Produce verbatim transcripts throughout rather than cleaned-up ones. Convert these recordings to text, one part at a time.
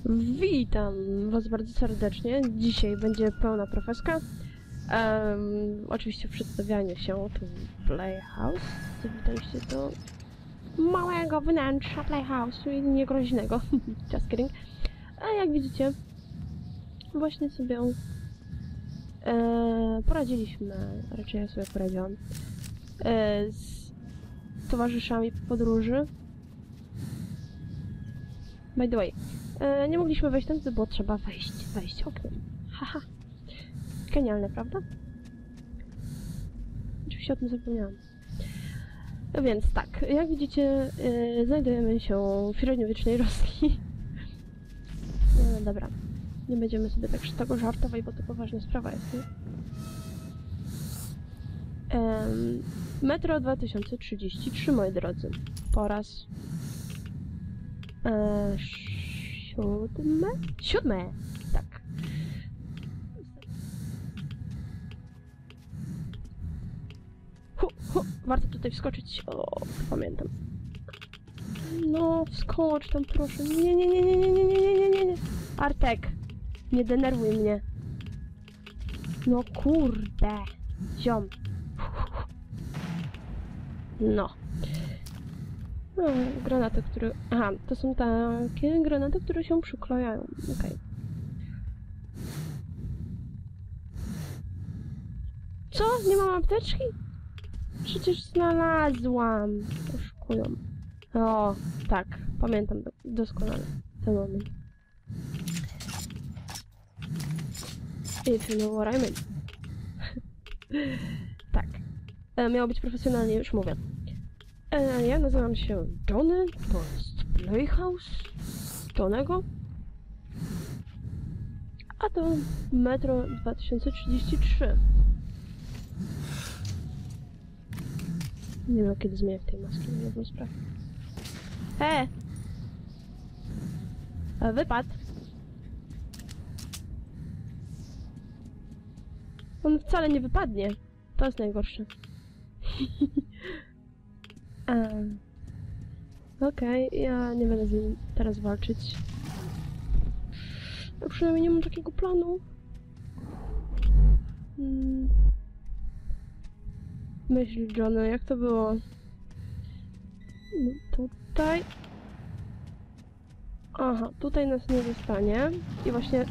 Witam was bardzo serdecznie. Dzisiaj będzie pełna profeska. Um, oczywiście przedstawianie się tu Playhouse. Zawitaliście do małego wnętrza Playhouse'u i niegroźnego. Just kidding. A jak widzicie, właśnie sobie e, poradziliśmy, raczej ja sobie poradziłam, e, z towarzyszami po podróży. By the way, e, nie mogliśmy wejść tam, bo trzeba wejść, wejść oknem. Haha. Genialne, prawda? Oczywiście o tym zapomniałam. No więc tak, jak widzicie, e, znajdujemy się w średniowiecznej Rosji. No dobra, nie będziemy sobie tak z tego żartować, bo to poważna sprawa jest, nie? Um, Metro dwa tysiące trzydzieści trzy, moi drodzy. Po raz e, siódme? Siódme! Tak. Hu, hu, warto tutaj wskoczyć. O, pamiętam. No, wskocz tam proszę. Nie, nie, nie, nie, nie, nie, nie, nie, nie, nie. Artek, nie denerwuj mnie. No kurde. Ziom. No. No, granaty, które... Aha, to są takie granaty, które się przyklejają. Okej. Okay. Co? Nie mam apteczki? Przecież znalazłam. Oszukują. O, tak. Pamiętam do, doskonale ten moment. If you know what I mean. Tak. E, miało być profesjonalnie, już mówię. E, ja nazywam się Johnny, to jest Playhouse Johnnego. A to Metro dwa tysiące trzydzieści trzy. Nie wiem, kiedy zmienię tej maski, nie wiem, sprawy. He! E, wypad! On wcale nie wypadnie. To jest najgorsze. um, Okej, okay, ja nie będę z nim teraz walczyć. Ja przynajmniej nie mam takiego planu. Hmm. Myśl, Johnny, jak to było? No, tutaj... Aha, tutaj nas nie zostanie. I właśnie...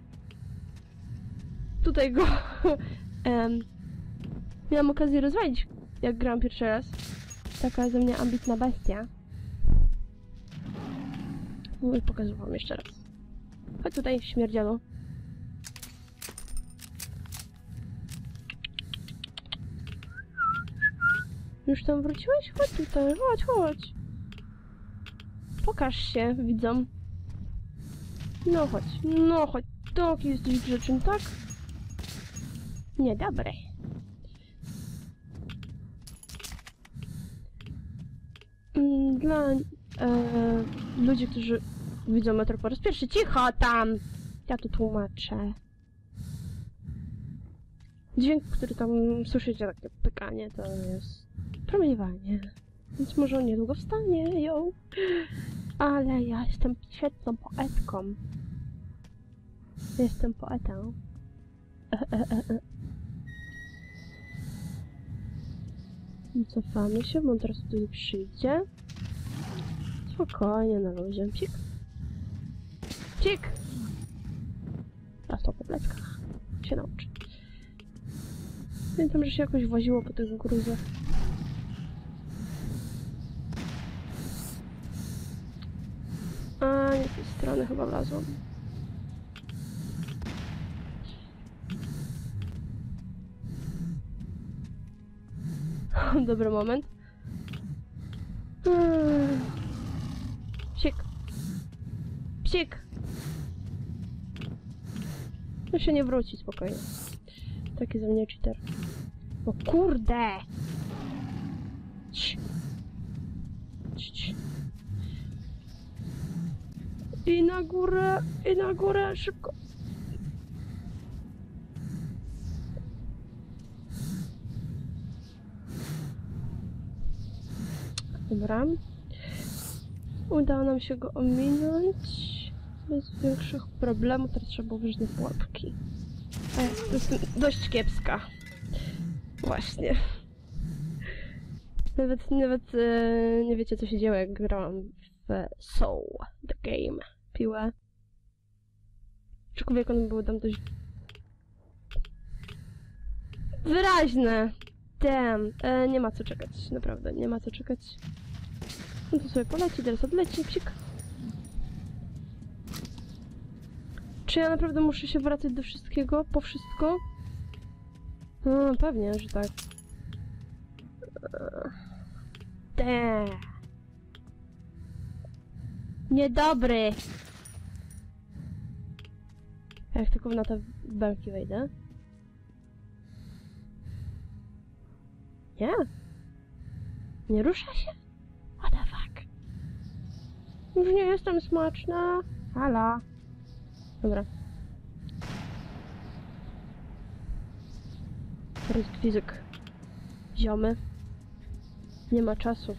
Tutaj go... um, miałam okazję rozwalić, jak gram pierwszy raz. Taka ze mnie ambitna bestia. No i pokażę wam jeszcze raz. Chodź tutaj, śmierdzielo. Już tam wróciłeś? Chodź tutaj, chodź, chodź. Pokaż się, widzom. No chodź, no chodź. Taki jesteś grzeczny, tak? Niedobre. Dla e, ludzi, którzy widzą Metro po raz pierwszy, cicho tam! Ja tu tłumaczę. Dźwięk, który tam słyszycie, takie pykanie, to jest promieniowanie. Więc może on niedługo wstanie, ją. Ale ja jestem świetną poetką. Jestem poetą. E, e, e, e. Cofamy się, bo on teraz tutaj przyjdzie. Spokojnie, na luzie. Pik. Pik! Raz to po pleckach. Się nauczy. Pamiętam, że się jakoś woziło po tych gruzach. A, nie z tej strony chyba wlazłam. Dobry moment. Hmm. Psik. Psik. No się nie wróci, spokojnie. Taki ze mnie cheater. O kurde! Cii. Cii. I na górę, i na górę, szybko. Dobra. Udało nam się go ominąć. Bez większych problemów teraz trzeba było wyjść na pułapki. E, to jest dość kiepska. Właśnie. Nawet, nawet e, nie wiecie co się działo jak grałam w Soul, the game, piłę. Aczkolwiek one były tam dość wyraźne. Damn. E, nie ma co czekać, naprawdę, nie ma co czekać. No to sobie poleci, teraz odleci, psik. Czy ja naprawdę muszę się wracać do wszystkiego, po wszystko? No, pewnie, że tak. Damn. Niedobry! Jak tylko na te belki wejdę. Nie? Nie rusza się? What the fuck? Już nie jestem smaczna. Hala. Dobra. Fizyk. Ziomy. Nie ma czasu.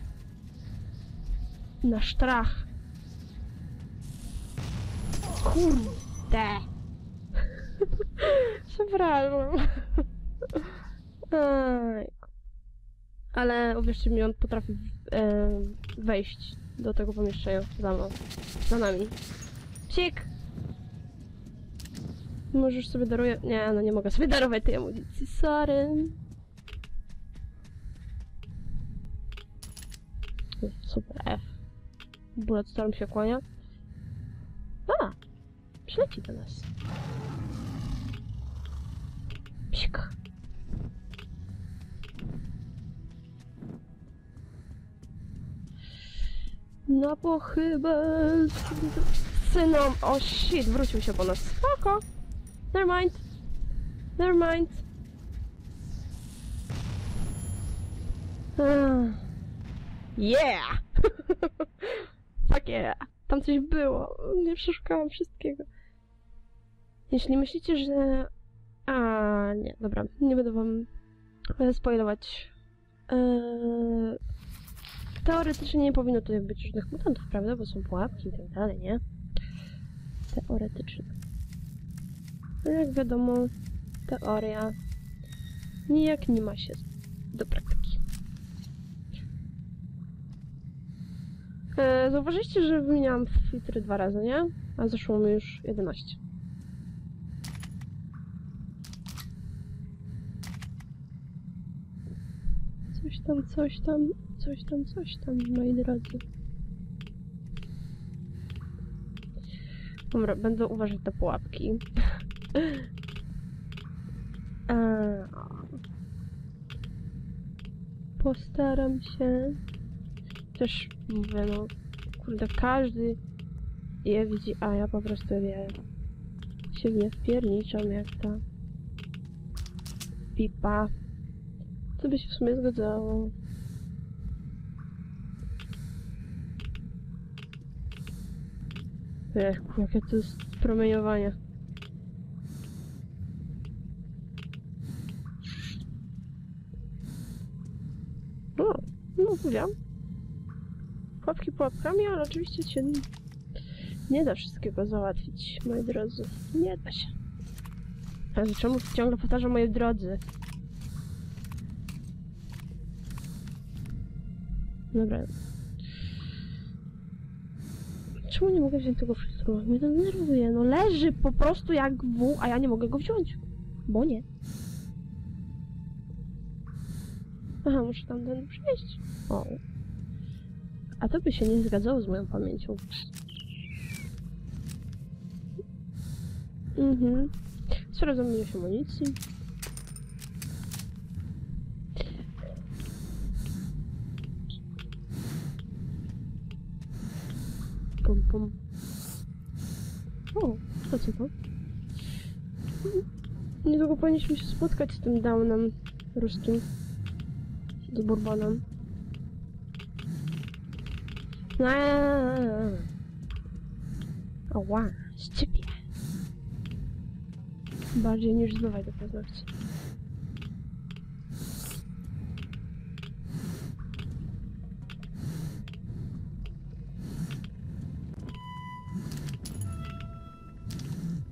Na strach. Kurde. Przepraszam. Ale uwierzcie mi, on potrafi e, wejść do tego pomieszczenia za mną. Za nami. Psik! Możesz sobie daruję... Nie, no nie mogę sobie darować tej amunicji. Sorry. Super F. Bulletstorm się kłania. A! Przyleci do nas. Psik. No bo chyba... Synom... O shit, wrócił się po nas. Spoko. Never mind. Never mind. Uh. Yeah! Fuck yeah! Tam coś było. Nie przeszukałam wszystkiego. Jeśli myślicie, że... A nie, dobra. Nie będę wam spoilować. Eee... Teoretycznie nie powinno tutaj być różnych mutantów, prawda? Bo są pułapki i tak dalej, nie? Teoretycznie. No jak wiadomo, teoria nijak nie ma się do praktyki. E, zauważyliście, że wymieniałam filtry dwa razy, nie? A zeszło mi już jedenaście. Coś tam, coś tam, coś tam, coś tam, moi drodzy. Dobra, będę uważać na pułapki. Eee, postaram się. Też mówię, no, kurde, każdy je widzi, a ja po prostu je się w nie wpierniczam jak ta pipa. Co by się w sumie zgadzało. Ech, jakie to jest promieniowanie. No, no mówiłam. Pułapki pułapkami, ale oczywiście się nie da wszystkiego załatwić, moi drodzy. Nie da się. Ale czemu ciągle powtarzam, moi drodzy? Dobra. Czemu nie mogę wziąć tego wszystkiego? Mnie to denerwuje. No leży po prostu jak W, a ja nie mogę go wziąć. Bo nie. Aha, muszę tam ten przejść. O. A to by się nie zgadzało z moją pamięcią. Mhm. Sprawdzam ilość amunicji. Pum, pum. O, a co to? Niedługo powinniśmy się spotkać z tym Downem ruskim. Z Bourbonem. Aaaa. Oła, szczypie. Bardziej niż zbywaj do paznokci.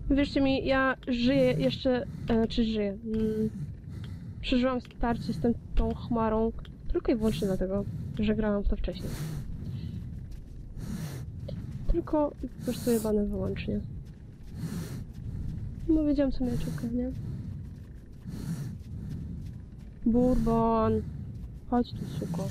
Wierzcie mi, ja żyję jeszcze, e, czy żyję, mm, przeżyłam starcie z tą, tą chmarą tylko i wyłącznie dlatego, że grałam w to wcześniej. Tylko i po prostu jebane wyłącznie. Bo wiedziałam, co mnie czeka, nie? Bourbon! Chodź tu, suko.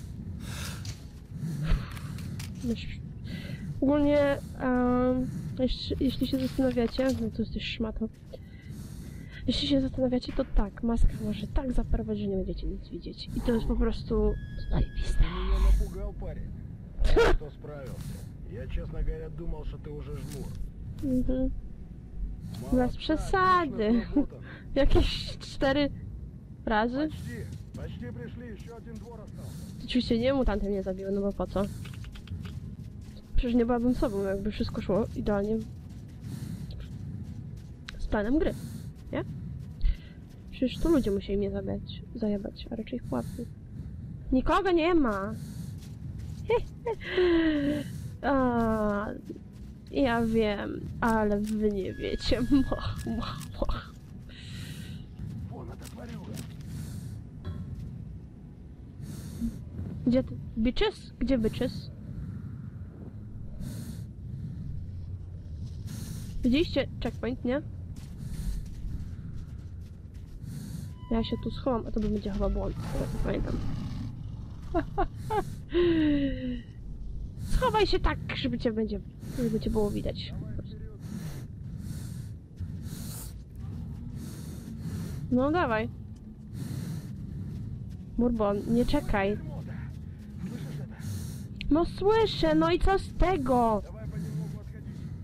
Myś- Ogólnie, um, jeśli, jeśli się zastanawiacie, no to jesteś szmatą. Jeśli się zastanawiacie, to tak, maska może tak zaparować, że nie będziecie nic widzieć. I to jest po prostu zajebiste. Ты меня напугал, парень. А что справился? Я, честно говоря, думал, что ты уже жмур. Mhm. Bez Молодца, przesady. отлично сработано. Jakieś cztery razy? Почти. Почти пришли, еще один двор остался. Oczywiście nie mutantem nie zabiły, no bo po co? Przecież nie byłabym sobą, jakby wszystko szło idealnie z planem gry, nie? Przecież to ludzie musieli mnie zabiać, zajebać, a raczej chłopcy. Nikogo nie ma! A, ja wiem, ale wy nie wiecie. Moch, moch, moch. Вон ототворил. Gdzie ty? Bitches? Gdzie bitches? Widzieliście checkpoint, nie? Ja się tu schowam, a to będzie chyba błąd, teraz nie pamiętam. Schowaj się tak, żeby cię będzie, żeby cię było widać. No dawaj. Bourbon, nie czekaj. Слышишь это? No słyszę, no i co z tego? Давай понемногу отходить.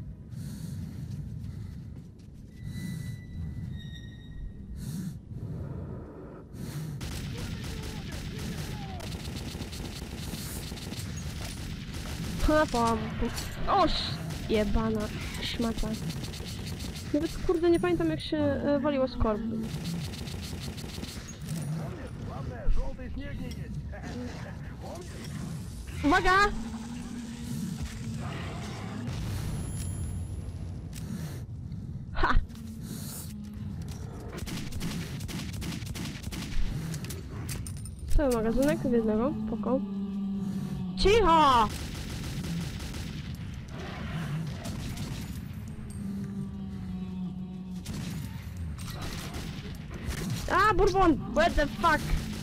Ha, pom. Oż! Jebana szmata. Nawet kurde nie pamiętam jak się e, waliło z korb. Помнишь, главное, желтый снег не есть. Помнишь? Uwaga! Ha! Cały magazynek z jednego, spoko. Cicho! A, Bourbon! What the fuck?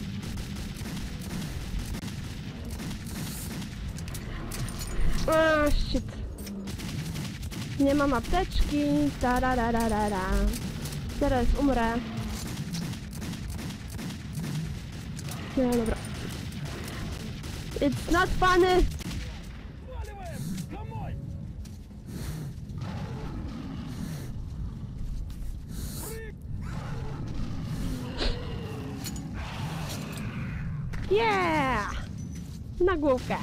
O, shit. Nie mam apteczki. Tarararara. Zaraz umrę. Nie, dobra. It's not funny. Сваливаем! Домой! Yeah! Na główkę.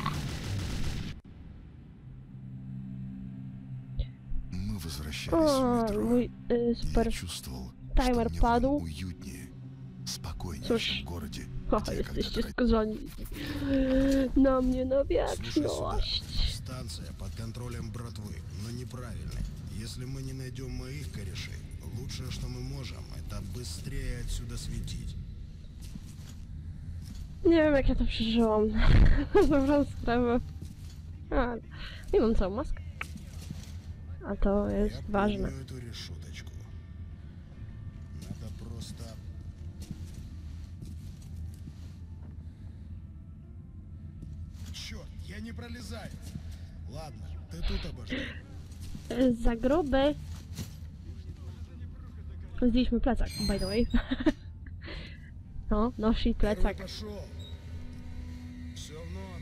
Мы возвращались O, в метро. mój y, super Я чувствовал, таймер что мне падł. уютнее, спокойнее, Cóż. чем в городе, O, где я jesteście когда-то skazani na mnie na Слушай сюда. wieczność. Станция под контролем братвы, но неправильно. Если мы не найдем моих корешей, лучшее, что мы можем, это быстрее отсюда светить. Nie wiem jak ja to przeżyłam. Dobrą sprawę. A, nie mam całą maskę. A to jest Я ważne. помню эту решеточку. Надо просто... Черт, я не пролезаю. Ладно, ты тут обожди. Za gruby. Zdjęliśmy plecak, by the way. No, nosi Первый plecak. пошел. Все в норме.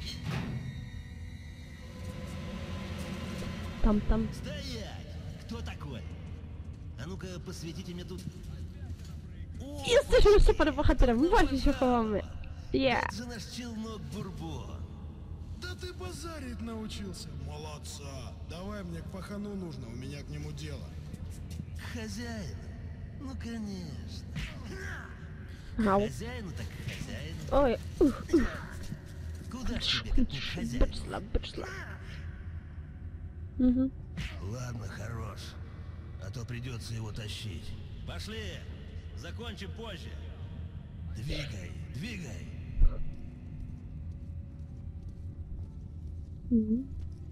Tam, tam. Стоять! Кто такой? А ну-ка, посветите мне тут. О, Jesteśmy super bohaterem, właśnie się chowamy. Yeah. это же наш челнок Бурбон. Да ты базарить научился. Молодца. Давай, мне к пахану нужно, у меня к нему дело. Хозяин? Ну, конечно. Au. Хозяину так хозяину. Oj, uch, uch. Куда ж тебе, как не к хозяину? Byczla, byczla. Mhm. Ладно, хорош. а то придется его тащить. Пошли! Закончим позже. Двигай, двигай. Mhm.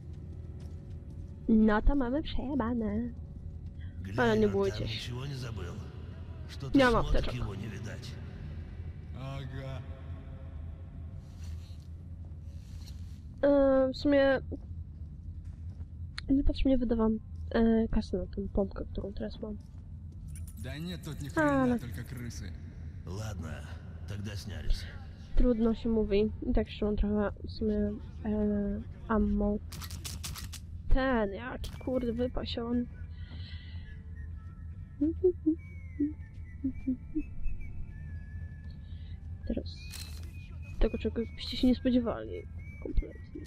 No to mamy przejebane. Глянь, Ale nie он bójcie там się. ничего не забыл. Что-то Nie mam смотрит apteczek. его не видать. Ага. E, w sumie... Niepotrzebnie wydawam e, kasę na tą pompkę, którą teraz mam. Да нет тут ни А, хрена, да. только крысы. Ладно, тогда снялись. Trudno się mówi. I tak jeszcze mam trochę w sumie e, ammo. Ten, jaki kurde wypasiony. Teraz tego, czego byście się nie spodziewali. Kompletnie.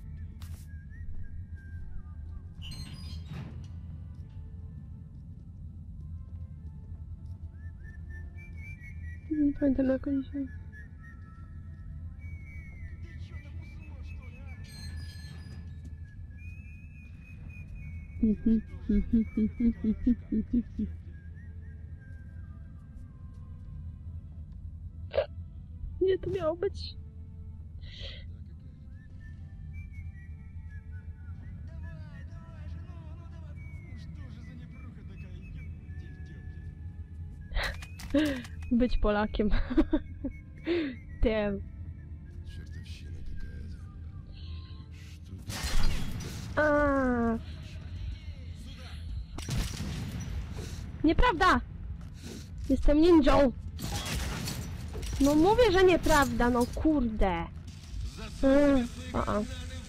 Nie pamiętam jak oni się... Nie, to miało być. Być Polakiem. Damn. Чертовщина какая-то. Что A. Nieprawda! Jestem ninją! No mówię, że nieprawda, no kurde! Mm, a -a.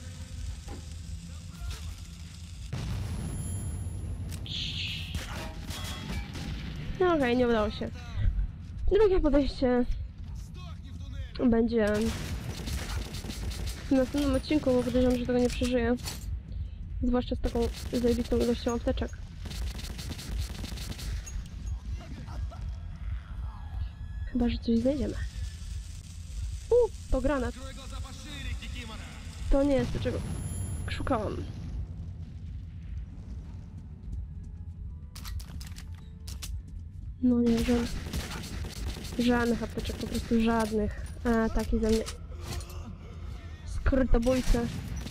No okej, okay, nie udało się. Drugie podejście będzie w następnym odcinku, bo podejrzewam, że tego nie przeżyję. Zwłaszcza z taką zajebistą ilością apteczek. Chyba, że coś znajdziemy. U, to granat. To nie jest to, czego szukałam. No nie, żadnych, żadnych apteczek, po prostu żadnych. A, taki ze mnie skrytobójca.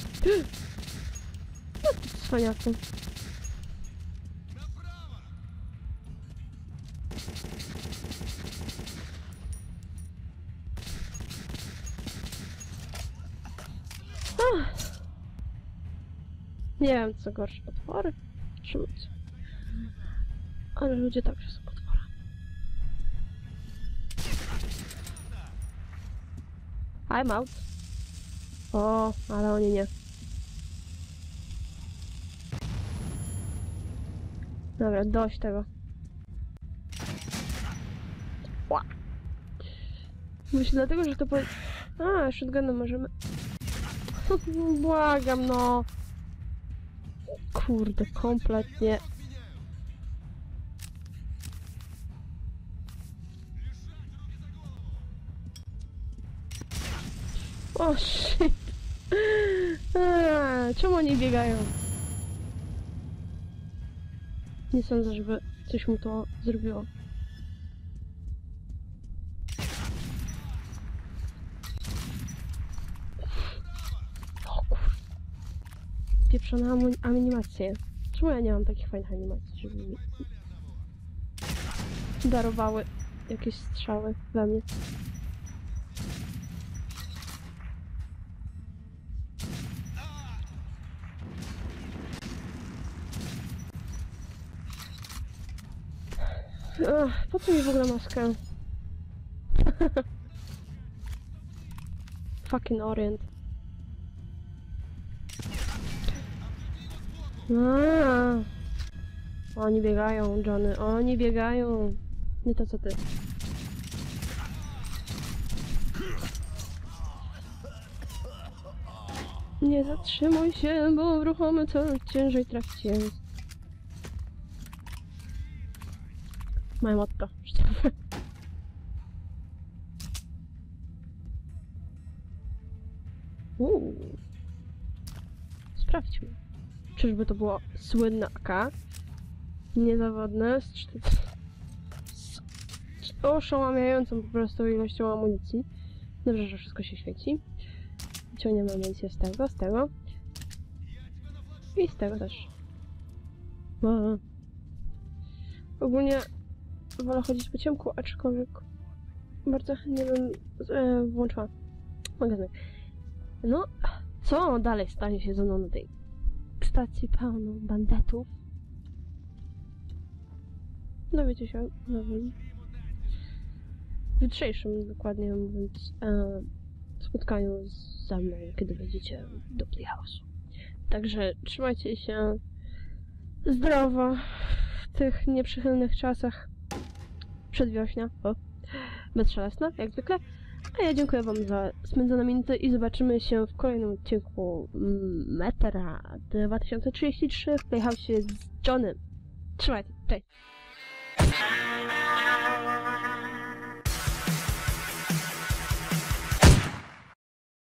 No to cwaniaku. Ach. Nie wiem, co gorsze, potwory czy ludzie. Ale ludzie także są potworami. I'm out. O, ale oni nie. Dobra, dość tego. Ła. Myślę dlatego, że to po... A, shotgunem możemy... Błagam, no. Kurde, kompletnie. O, shit. A, czemu oni biegają? Nie sądzę, żeby coś mu to zrobiło. O kur... Pieprzone amu- animacje. Czemu ja nie mam takich fajnych animacji, żeby mi darowały jakieś strzały we mnie? Ach, po co mi w ogóle maska? Fucking Orient. Aaaa. Oni biegają, Johnny, oni biegają. Nie to co ty. Nie zatrzymuj się, bo w ruchomy cel ciężej trafić jest. Moje motto życiowe. Uuu. Sprawdźmy. Czyżby to było słynne A K? niezawodne z, czty- z oszałamiającą po prostu ilością amunicji. Dobrze, że wszystko się świeci. Ciągniemy amunicję z tego, z tego. I z tego też. Wow. Ogólnie wolę chodzić po ciemku, aczkolwiek bardzo chętnie bym e, włączyła magazynek. No, co dalej stanie się ze mną na tej stacji pełną bandytów? Dowiecie się w nowym, w jutrzejszym, dokładnie mówiąc, e, spotkaniu ze mną, kiedy wejdziecie do Playhouse'u. Także trzymajcie się zdrowo w tych nieprzychylnych czasach przedwiośnia. O, bezszelestna, jak zwykle. A ja dziękuję wam za spędzone minuty i zobaczymy się w kolejnym odcinku Metra dwa tysiące trzydzieści trzy w Playhouse'ie z Johnem. Trzymajcie, cześć!